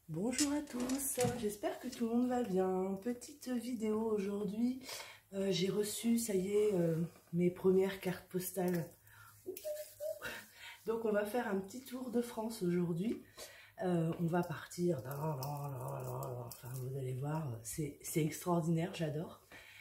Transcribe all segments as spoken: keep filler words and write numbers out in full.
Bonjour à tous, j'espère que tout le monde va bien. Petite vidéo aujourd'hui, euh, j'ai reçu, ça y est, euh, mes premières cartes postales. Donc on va faire un petit tour de France aujourd'hui. Euh, on va partir, enfin vous allez voir, c'est extraordinaire, j'adore.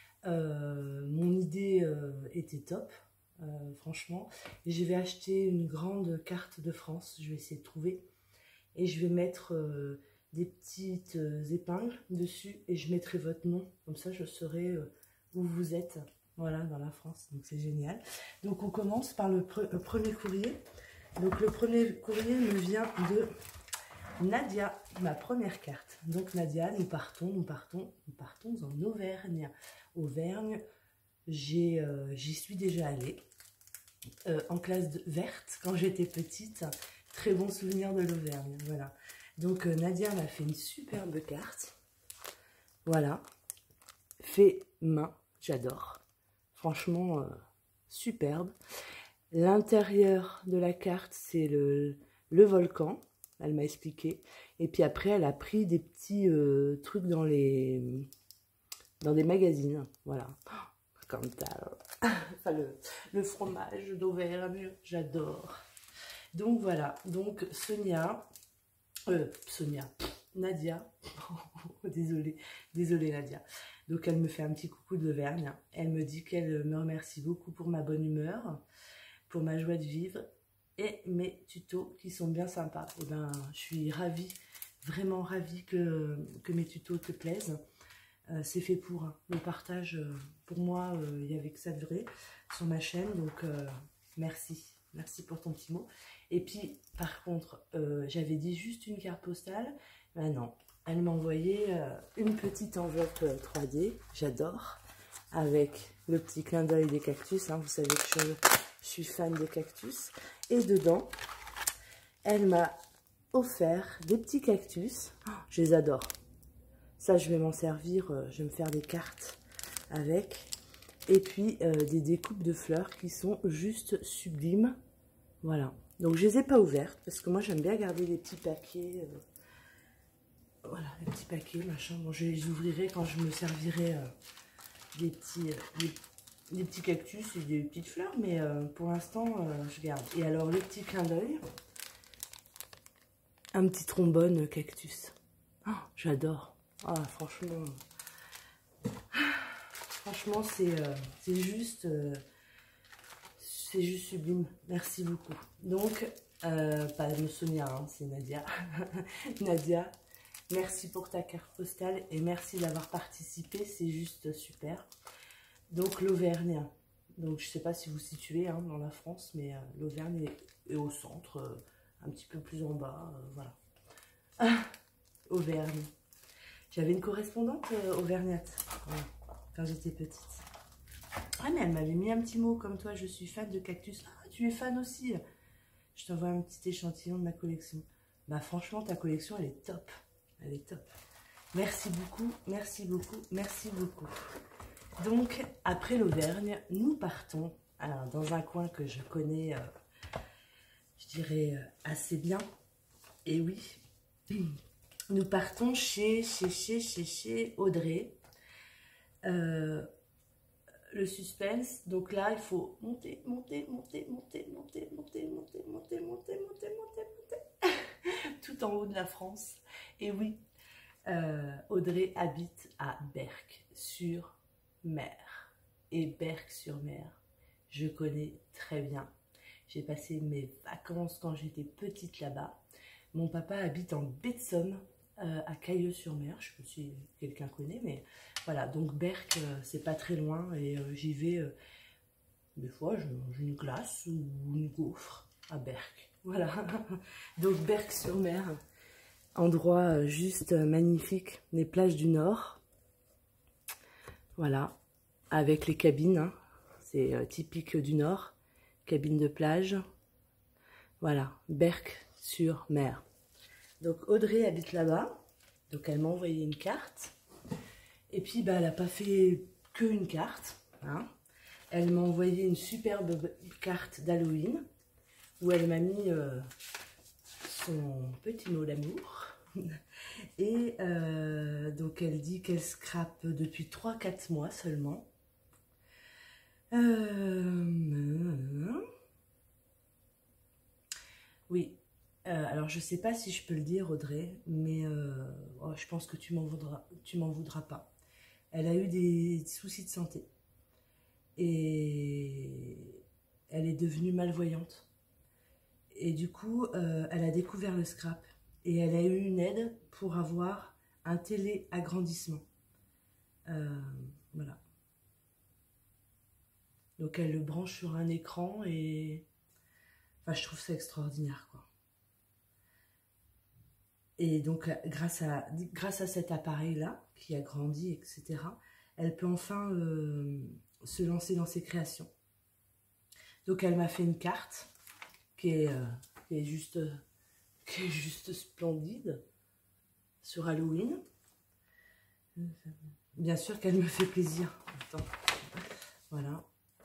Euh, mon idée euh, était top, euh, franchement. Et je vais acheter une grande carte de France, je vais essayer de trouver. Et je vais mettre euh, des petites euh, épingles dessus et je mettrai votre nom. Comme ça, je saurai euh, où vous êtes, voilà, dans la France. Donc, c'est génial. Donc, on commence par le, pre le premier courrier. Donc, le premier courrier me vient de Nadia, ma première carte. Donc, Nadia, nous partons, nous partons, nous partons en Auvergne. Auvergne, j'y euh, suis déjà allée. Euh, en classe de verte, quand j'étais petite. Très bon souvenir de l'Auvergne, voilà. Donc euh, Nadia m'a fait une superbe carte. Voilà. Fait main, j'adore. Franchement, euh, superbe. L'intérieur de la carte, c'est le, le volcan. Elle m'a expliqué. Et puis après, elle a pris des petits euh, trucs dans les dans des magazines. Voilà. Comme ça. Enfin, le, le fromage d'Auvergne, j'adore. Donc voilà, donc Sonia, euh, Sonia, Nadia, désolée, désolée Nadia. Donc elle me fait un petit coucou de l'Auvergne. Elle me dit qu'elle me remercie beaucoup pour ma bonne humeur, pour ma joie de vivre et mes tutos qui sont bien sympas. Et ben, je suis ravie, vraiment ravie que, que mes tutos te plaisent. Euh, c'est fait pour hein. Le partage, euh, pour moi, il euh, n'y avait que ça de vrai sur ma chaîne. Donc euh, merci, merci pour ton petit mot. Et puis, par contre, euh, j'avais dit juste une carte postale. Ben non, elle m'a envoyé euh, une petite enveloppe euh, trois D. J'adore. Avec le petit clin d'œil des cactus. Hein. Vous savez que je, je suis fan des cactus. Et dedans, elle m'a offert des petits cactus. Oh, je les adore. Ça, je vais m'en servir. Euh, je vais me faire des cartes avec. Et puis, euh, des découpes de fleurs qui sont juste sublimes. Voilà. Donc, je ne les ai pas ouvertes parce que moi, j'aime bien garder les petits paquets. Euh, voilà, les petits paquets, machin. Bon, je les ouvrirai quand je me servirai euh, des, petits, euh, des, des petits cactus et des petites fleurs. Mais euh, pour l'instant, euh, je garde. Et alors, le petit clin d'œil. Un petit trombone cactus. Oh, j'adore. Ah, franchement. Franchement, c'est euh, c'est juste... Euh, c'est juste sublime, merci beaucoup. Donc, euh, pas Sonia, hein, c'est Nadia. Nadia, merci pour ta carte postale et merci d'avoir participé, c'est juste super. Donc, l'Auvergne, donc je ne sais pas si vous situez hein, dans la France, mais euh, l'Auvergne est, est au centre, euh, un petit peu plus en bas, euh, voilà. Ah, Auvergne. J'avais une correspondante euh, auvergnate ouais, quand j'étais petite. Ah mais elle m'avait mis un petit mot comme toi, je suis fan de cactus. Ah, tu es fan aussi. Je t'envoie un petit échantillon de ma collection. Bah franchement, ta collection, elle est top. Elle est top. Merci beaucoup, merci beaucoup, merci beaucoup. Donc, après l'Auvergne, nous partons alors, dans un coin que je connais, euh, je dirais, euh, assez bien. Et oui, nous partons chez, chez, chez, chez, chez Audrey. Euh, le suspense, donc là il faut monter, monter, monter, monter, monter, monter, monter, monter, monter, monter, monter, monter, tout en haut de la France. Et oui, euh, Audrey habite à Berck-sur-Mer. Et Berck-sur-Mer, je connais très bien. J'ai passé mes vacances quand j'étais petite là-bas. Mon papa habite en baie de Somme, euh, à Cailleux-sur-Mer. Je sais pas si quelqu'un connaît, mais voilà. Donc Berck, euh, c'est pas très loin et euh, j'y vais. Euh, des fois, je mange une glace ou une gaufre à Berck. Voilà. Donc Berck-sur-Mer, endroit euh, juste euh, magnifique. Les plages du Nord. Voilà. Avec les cabines. Hein. C'est euh, typique du Nord. Cabine de plage. Voilà. Berck-sur-Mer. Donc Audrey habite là-bas, donc elle m'a envoyé une carte. Et puis bah, elle n'a pas fait que une carte. Hein. Elle m'a envoyé une superbe carte d'Halloween où elle m'a mis euh, son petit mot d'amour. Et euh, donc elle dit qu'elle scrape depuis trois quatre mois seulement. Euh... Oui, euh, alors je sais pas si je peux le dire Audrey, mais euh, oh, je pense que tu m'en voudras, tu m'en voudras pas. Elle a eu des soucis de santé et elle est devenue malvoyante. Et du coup, euh, elle a découvert le scrap et elle a eu une aide pour avoir un téléagrandissement. Euh, voilà. Donc elle le branche sur un écran et... Enfin, je trouve ça extraordinaire, quoi. Et donc, grâce à, grâce à cet appareil-là, qui a grandi, et cetera, elle peut enfin euh, se lancer dans ses créations. Donc, elle m'a fait une carte qui est, euh, qui est, juste, qui est juste splendide sur Halloween. Bien sûr qu'elle me fait plaisir. Attends. Voilà.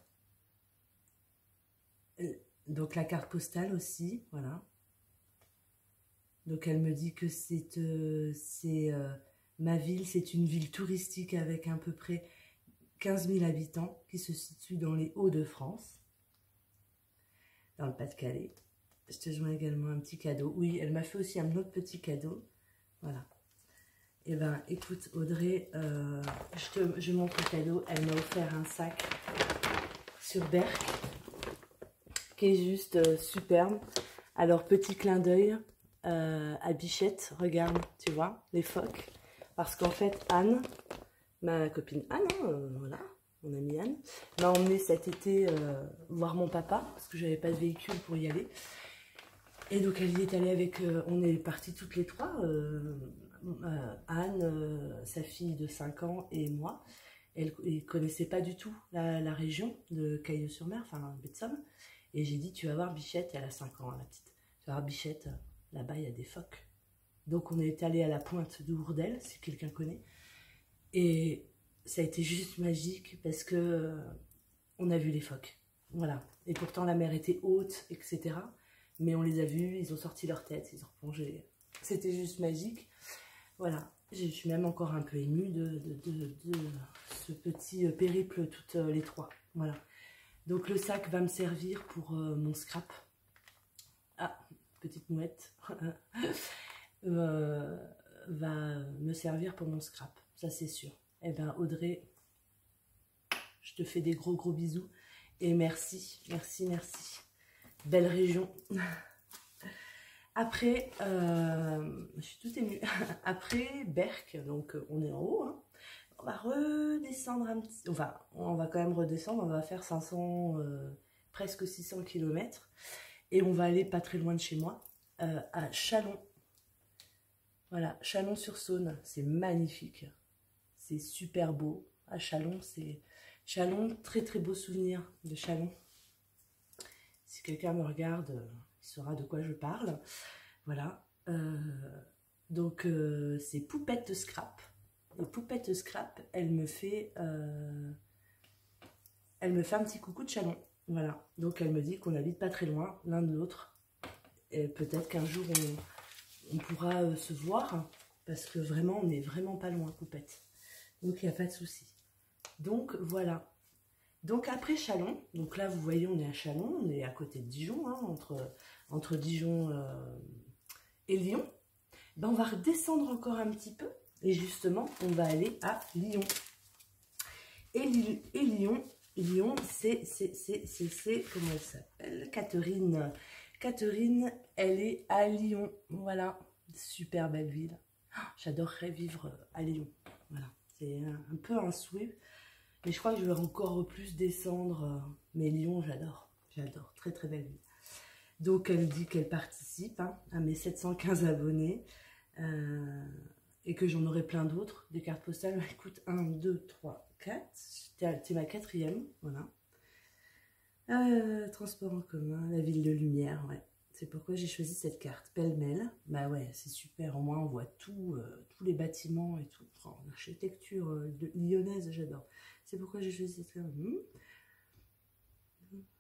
Donc, la carte postale aussi, voilà. Donc elle me dit que c'est euh, euh, ma ville, c'est une ville touristique avec à peu près quinze mille habitants qui se situe dans les Hauts-de-France, dans le Pas-de-Calais. Je te joins également un petit cadeau. Oui, elle m'a fait aussi un autre petit cadeau. Voilà. Et ben écoute Audrey, euh, je te je montre le cadeau. Elle m'a offert un sac sur Berck qui est juste euh, superbe. Alors petit clin d'œil. Euh, à Bichette, regarde, tu vois, les phoques. Parce qu'en fait, Anne, ma copine Anne, hein, euh, voilà, mon amie Anne, m'a emmené cet été euh, voir mon papa, parce que j'avais pas de véhicule pour y aller. Et donc elle y est allée avec, euh, on est partis toutes les trois, euh, euh, Anne, euh, sa fille de cinq ans et moi. Elle ne connaissait pas du tout la, la région de Cailleux-sur-Mer, enfin baie de Somme. Et j'ai dit, tu vas voir Bichette, elle a cinq ans, la petite. Tu vas voir Bichette. Là-bas, il y a des phoques. Donc, on est allé à la pointe de Hourdel, si quelqu'un connaît. Et ça a été juste magique parce que euh, on a vu les phoques. Voilà. Et pourtant, la mer était haute, et cetera. Mais on les a vus, ils ont sorti leur tête, ils ont replongé. C'était juste magique. Voilà. Je suis même encore un peu émue de, de, de, de ce petit périple toutes les trois. Voilà. Donc, le sac va me servir pour euh, mon scrap. Ah, petite mouette, euh, va me servir pour mon scrap, ça c'est sûr. Eh bien Audrey, je te fais des gros gros bisous et merci, merci, merci. Belle région. Après, euh, je suis toute émue. Après Berck, donc on est en haut, hein. On va redescendre un petit... Enfin, on va quand même redescendre, on va faire cinq cents, euh, presque six cents kilomètres. Et on va aller pas très loin de chez moi, euh, à Châlons. Voilà, Chalon-sur-Saône, c'est magnifique. C'est super beau. À Châlons, c'est... Châlons, très très beau souvenir de Châlons. Si quelqu'un me regarde, il saura de quoi je parle. Voilà. Euh, donc, euh, c'est Poupette Scrap. Et Poupette Scrap, elle me fait... Euh, elle me fait un petit coucou de Châlons. Voilà, donc elle me dit qu'on habite pas très loin l'un de l'autre. Et peut-être qu'un jour on, on pourra euh, se voir, parce que vraiment on n'est vraiment pas loin, Poupette. Donc il n'y a pas de souci. Donc voilà. Donc après Châlons, donc là vous voyez on est à Châlons, on est à côté de Dijon, hein, entre, entre Dijon euh, et Lyon. Ben, on va redescendre encore un petit peu, et justement on va aller à Lyon. Et, et Lyon... Lyon, c'est, c'est, c'est, c'est, c'est, comment elle s'appelle? Catherine. Catherine, elle est à Lyon. Voilà, super belle ville. J'adorerais vivre à Lyon. Voilà, c'est un, un peu un souhait. Mais je crois que je vais encore plus descendre. Mais Lyon, j'adore. J'adore. Très, très belle ville. Donc, elle dit qu'elle participe hein, à mes sept cent quinze abonnés. Euh, et que j'en aurai plein d'autres. Des cartes postales. Écoute, un, deux, trois, quatre. C'est ma quatrième. Voilà. Euh, transport en commun. La ville de lumière. Ouais. C'est pourquoi j'ai choisi cette carte. Pêle-mêle. Bah ouais, c'est super. Au moins, on voit tout, euh, tous les bâtiments et tout. Oh, l'architecture euh, lyonnaise, j'adore. C'est pourquoi j'ai choisi cette carte. Mmh.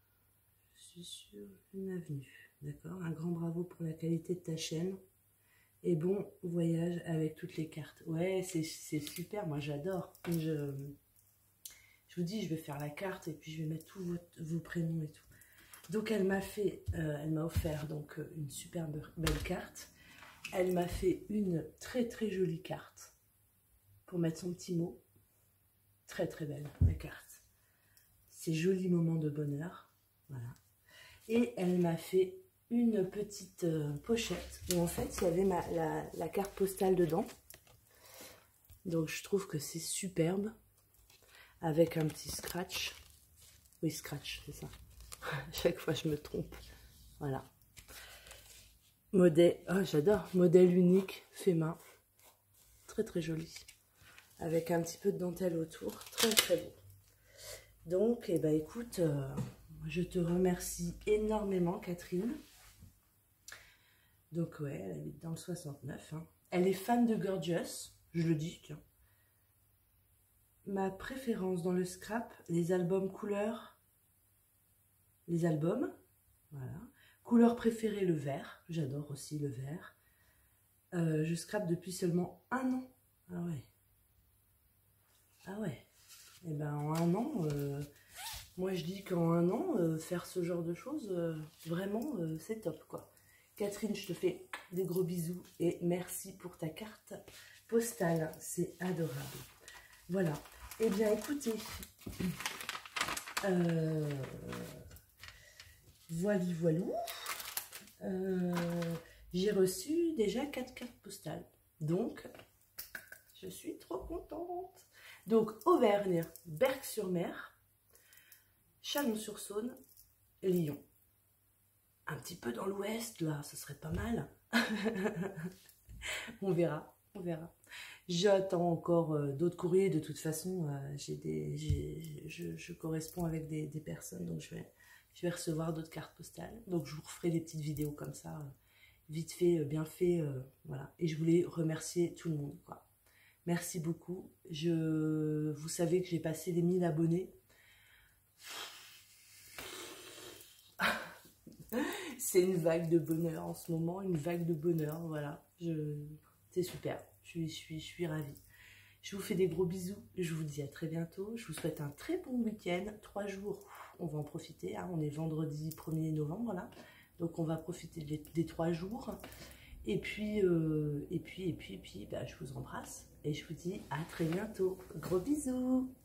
Je suis sur une avenue. D'accord. Un grand bravo pour la qualité de ta chaîne. Et bon voyage avec toutes les cartes. Ouais, c'est super, moi j'adore. Je, je vous dis, je vais faire la carte et puis je vais mettre tous vos, vos prénoms et tout. Donc elle m'a fait, euh, elle m'a offert donc une super belle carte. Elle m'a fait une très très jolie carte pour mettre son petit mot. Très très belle la carte. Ces jolis moments de bonheur. Voilà. Et elle m'a fait une petite euh, pochette où en fait il y avait ma, la, la carte postale dedans. Donc je trouve que c'est superbe. Avec un petit scratch. Oui, scratch, c'est ça. Chaque fois je me trompe. Voilà. Modèle, oh, j'adore. Modèle unique, fait main. Très très joli. Avec un petit peu de dentelle autour. Très très beau. Donc, eh ben, écoute, euh, je te remercie énormément, Catherine. Donc, ouais, elle habite dans le soixante-neuf. Hein. Elle est fan de Gorgeous, je le dis, tiens. Ma préférence dans le scrap, les albums couleurs. Les albums, voilà. Couleur préférée, le vert. J'adore aussi le vert. Euh, je scrape depuis seulement un an. Ah ouais. Ah ouais. Et ben en un an, euh, moi je dis qu'en un an, euh, faire ce genre de choses, euh, vraiment, euh, c'est top quoi. Catherine, je te fais des gros bisous et merci pour ta carte postale. C'est adorable. Voilà. Eh bien écoutez, euh, voilà, voilà. Euh, j'ai reçu déjà quatre cartes postales. Donc, je suis trop contente. Donc, Auvergne, Berck-sur-Mer, Chalon-sur-Saône, Lyon. Un petit peu dans l'ouest, là, ce serait pas mal. On verra, on verra. J'attends encore euh, d'autres courriers. De toute façon, euh, j'ai des, j'ai, je, je corresponds avec des, des personnes, donc je vais, je vais recevoir d'autres cartes postales. Donc, je vous referai des petites vidéos comme ça, euh, vite fait, euh, bien fait, euh, voilà. Et je voulais remercier tout le monde, quoi. Merci beaucoup. Je, vous savez que j'ai passé les mille abonnés. C'est une vague de bonheur en ce moment, une vague de bonheur, voilà. C'est super, je suis, je, suis, je suis ravie. Je vous fais des gros bisous, je vous dis à très bientôt. Je vous souhaite un très bon week-end, trois jours, on va en profiter. Hein. On est vendredi premier novembre, là. Donc on va profiter des, des trois jours. Et puis, euh, et puis, et puis, et puis, bah, je vous embrasse et je vous dis à très bientôt. Gros bisous!